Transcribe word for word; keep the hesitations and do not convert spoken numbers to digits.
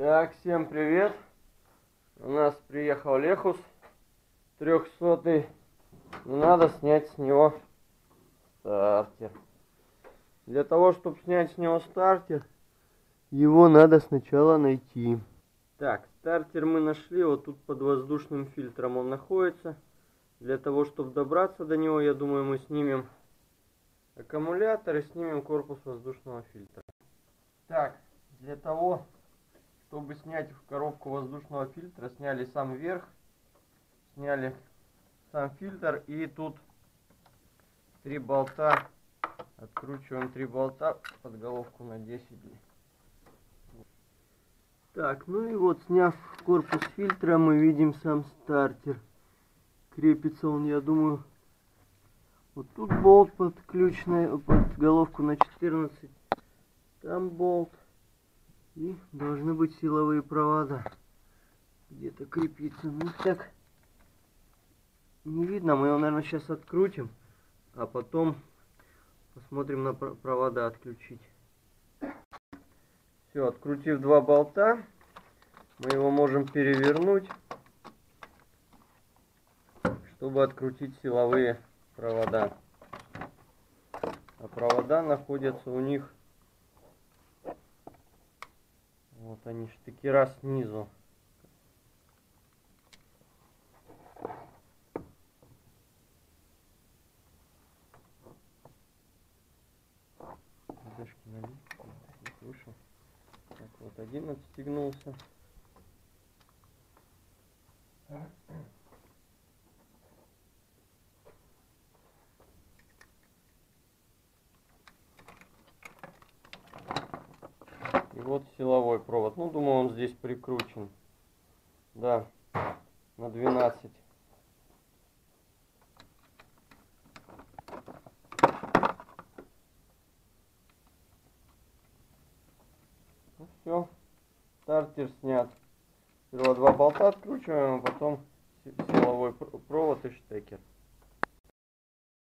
Так, всем привет. У нас приехал Лехус трехсотый. Надо снять с него стартер. Для того, чтобы снять с него стартер, его надо сначала найти. Так, стартер мы нашли. Вот тут под воздушным фильтром он находится. Для того, чтобы добраться до него, я думаю, мы снимем аккумулятор и снимем корпус воздушного фильтра. Так, для того, чтобы снять коробку воздушного фильтра, сняли сам верх, сняли сам фильтр, и тут три болта, откручиваем три болта под головку на десять. Так, ну и вот, сняв корпус фильтра, мы видим сам стартер. Крепится он, я думаю, вот тут болт под ключ, на, под головку на четырнадцать, там болт. И должны быть силовые провода. Где-то крепится. Ну так не видно. Мы его, наверное, сейчас открутим. А потом посмотрим на провода отключить. Все, открутив два болта, мы его можем перевернуть, чтобы открутить силовые провода. А провода находятся у них, вот они, штекера снизу. Задержки налить, вышел. Так, вот один отстегнулся. И вот силовой провод. Ну, думаю, он здесь прикручен. Да, на двенадцать. Ну все, стартер снят. Сперва два болта откручиваем, а потом силовой провод и штекер.